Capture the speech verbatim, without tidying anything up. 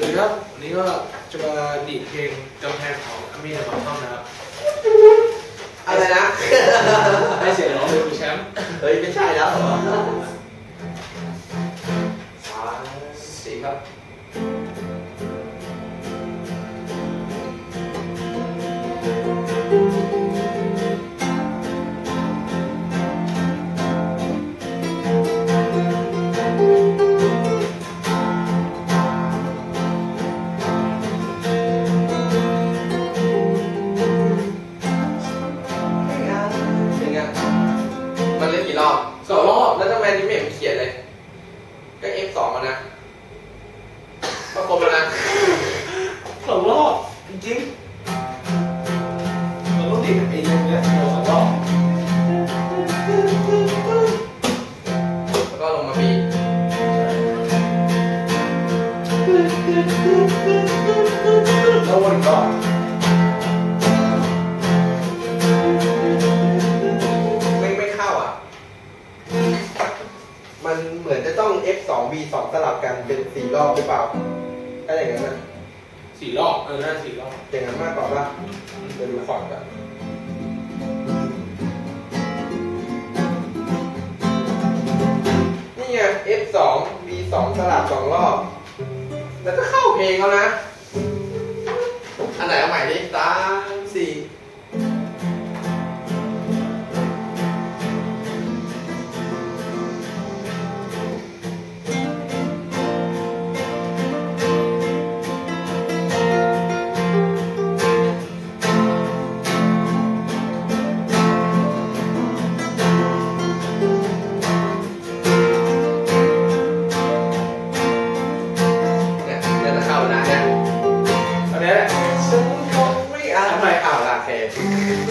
วัสดีครับวันนี้ก็จะมาดีดเพลงกำแพงของอามีนาบอททอมนะครับอะไรนะให้เสียงร้องเป็นแชมป์เฮ้ยไม่ใช่แล้วสามสี่ครับมันเล่นกี่รอบสองรอบแล้วทำไมนี่ไม่เห็นเขียนเลยก็ เอฟ สอง แล้วนะก็ครบแล้วนะสองรอบจริงๆเราต้องดีดไอ้เรื่องนี้สองรอบแล้วก็ลงมาบีแล้ววนอีกรอบมันเหมือนจะต้อง เอฟ สอง บี สอง สลับกันเป็นสี่รอบหรือเปล่าถ้าอย่างนั้นนะสี่รอบเออน่าสี่รอบอย่างนั้นมากกว่าป่ะจะดูคอร์ดกันนี่ไง เอฟ สอง บี สอง สลับสองรอบแล้วก็เข้าเพลงแล้วนะอันไหนเอาใหม่ดิสามสี่อันนี้แหละฉันคงไม่อาจไม่เอาละเค